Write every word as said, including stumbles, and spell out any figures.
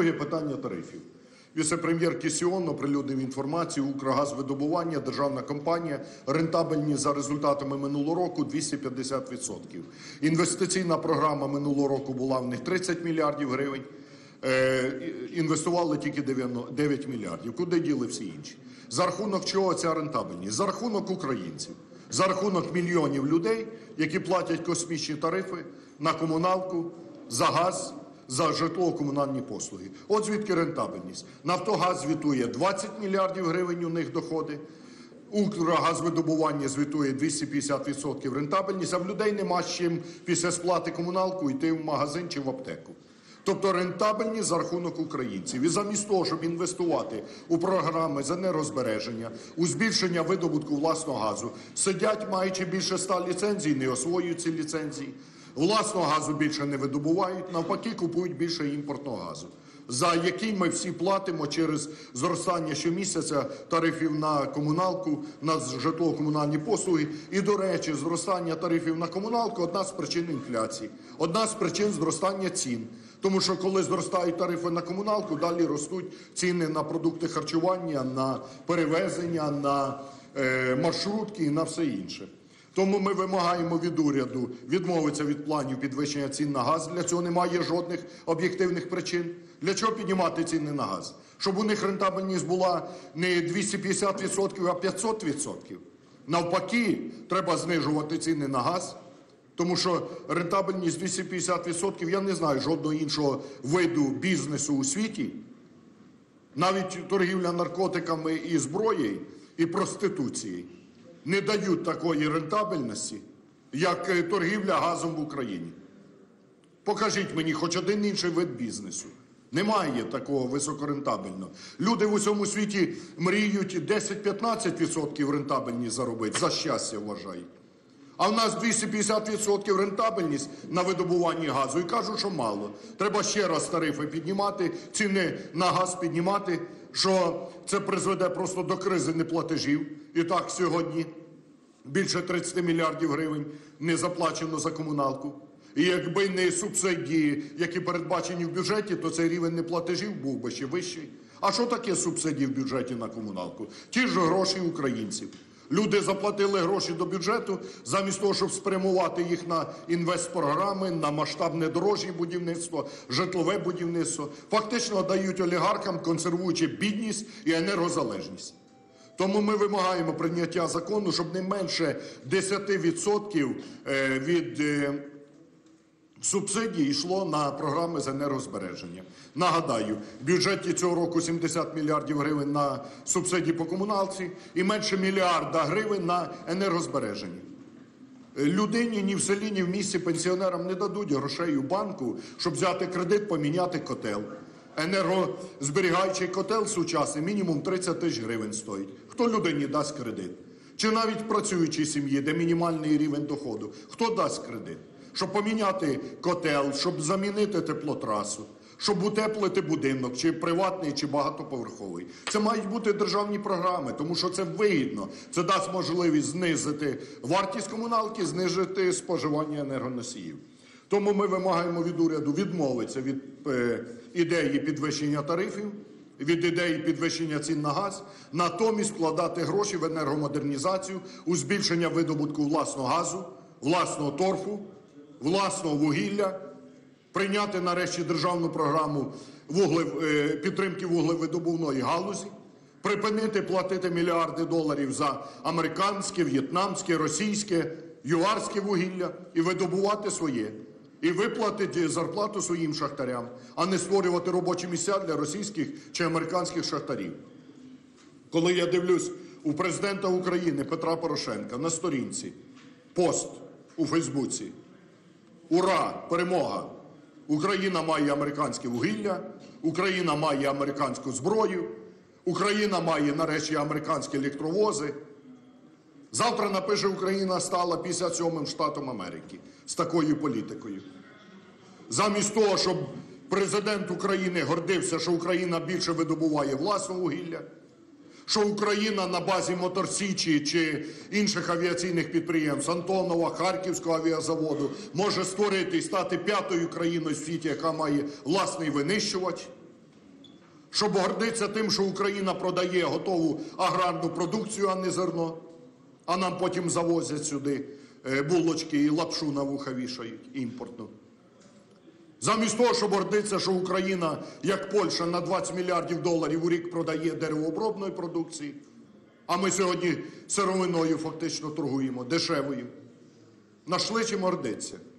Друге питання тарифів. Віце-прем'єр Кісіон оприлюднив інформацію: «Укргазвидобування, державна компанія, рентабельність за результатами минулого року двісті п'ятдесят відсотків. Інвестиційна програма минулого року була в них тридцять мільярдів гривень, е, інвестували тільки дев'ять мільярдів. Куди діли всі інші? За рахунок чого ця рентабельність? За рахунок українців, за рахунок мільйонів людей, які платять космічні тарифи на комуналку, за газ, за житлово-комунальні послуги. От звідки рентабельність. «Нафтогаз» звітує двадцять мільярдів гривень у них доходи, «Укргазвидобування» звітує двісті п'ятдесят відсотків рентабельність, а в людей нема з чим після сплати комуналку йти в магазин чи в аптеку. Тобто рентабельність за рахунок українців. І замість того, щоб інвестувати у програми з енергозбереження, у збільшення видобутку власного газу, сидять, маючи більше ста ліцензій, не освоюють ці ліцензії. Власного газу більше не видобувають, навпаки, купують більше імпортного газу, за який ми всі платимо через зростання щомісяця тарифів на комуналку, на житлово-комунальні послуги. І, до речі, зростання тарифів на комуналку – одна з причин інфляції, одна з причин зростання цін. Тому що коли зростають тарифи на комуналку, далі ростуть ціни на продукти харчування, на перевезення, на е, маршрутки і на все інше. Тому ми вимагаємо від уряду відмовитися від планів підвищення цін на газ. Для цього немає жодних об'єктивних причин. Для чого піднімати ціни на газ? Щоб у них рентабельність була не двісті п'ятдесят відсотків, а п'ятсот відсотків. Навпаки, треба знижувати ціни на газ, тому що рентабельність двісті п'ятдесят відсотків, я не знаю жодного іншого виду бізнесу у світі, навіть торгівля наркотиками і зброєю, і проституцією, не дають такої рентабельності, як торгівля газом в Україні. Покажіть мені хоч один інший вид бізнесу. Немає такого високорентабельного. Люди в усьому світі мріють десять-п'ятнадцять відсотків рентабельність заробити, за щастя вважають. А в нас двісті п'ятдесят відсотків рентабельність на видобуванні газу. І кажуть, що мало. Треба ще раз тарифи піднімати, ціни на газ піднімати, що це призведе просто до кризи неплатежів. І так сьогодні більше тридцять мільярдів гривень не заплачено за комуналку. І якби не субсидії, які передбачені в бюджеті, то цей рівень неплатежів був би ще вищий. А що таке субсидії в бюджеті на комуналку? Ті ж гроші українців. Люди заплатили гроші до бюджету, замість того, щоб спрямувати їх на інвестпрограми, на масштабне дорожнє будівництво, житлове будівництво. Фактично дають олігархам, консервуючи бідність і енергозалежність. Тому ми вимагаємо прийняття закону, щоб не менше десяти відсотків від субсидій йшло на програми з енергозбереження. Нагадаю, в бюджеті цього року сімдесят мільярдів гривень на субсидії по комуналці і менше мільярда гривень на енергозбереження. Людині ні в селі, ні в місті, пенсіонерам не дадуть грошей у банку, щоб взяти кредит, поміняти котел. Енергозберігаючий котел сучасний мінімум тридцять тисяч гривень стоїть. Хто людині дасть кредит? Чи навіть в працюючій сім'ї, де мінімальний рівень доходу, хто дасть кредит? Щоб поміняти котел, щоб замінити теплотрасу, щоб утеплити будинок, чи приватний, чи багатоповерховий. Це мають бути державні програми, тому що це вигідно. Це дасть можливість знизити вартість комуналки, знизити споживання енергоносіїв. Тому ми вимагаємо від уряду відмовитися від е, ідеї підвищення тарифів, від ідеї підвищення цін на газ, натомість вкладати гроші в енергомодернізацію, у збільшення видобутку власного газу, власного торфу, власного вугілля, прийняти нарешті державну програму вуглев, е, підтримки вуглевидобувної галузі, припинити платити мільярди доларів за американське, в'єтнамське, російське, юарське вугілля і видобувати своє. І виплатити зарплату своїм шахтарям, а не створювати робочі місця для російських чи американських шахтарів. Коли я дивлюсь у президента України Петра Порошенка на сторінці пост у Фейсбуці: «Ура! Перемога! Україна має американське вугілля, Україна має американську зброю, Україна має нарешті американські електровози». Завтра напише: «Україна стала п'ятдесят сьомим штатом Америки» з такою політикою. Замість того, щоб президент України гордився, що Україна більше видобуває власного вугілля, що Україна на базі Моторсічі чи інших авіаційних підприємств, Антонова, Харківського авіазаводу, може створити і стати п'ятою країною в світі, яка має власний винищувач, Щоб гордитися тим, що Україна продає готову аграрну продукцію, а не зерно, а нам потім завозять сюди булочки і лапшу на вуха вішають імпортну. Замість того, щоб гордитися, що Україна, як Польща, на двадцять мільярдів доларів у рік продає деревообробної продукції, а ми сьогодні сировиною фактично торгуємо, дешевою. Нашли чим гордитися.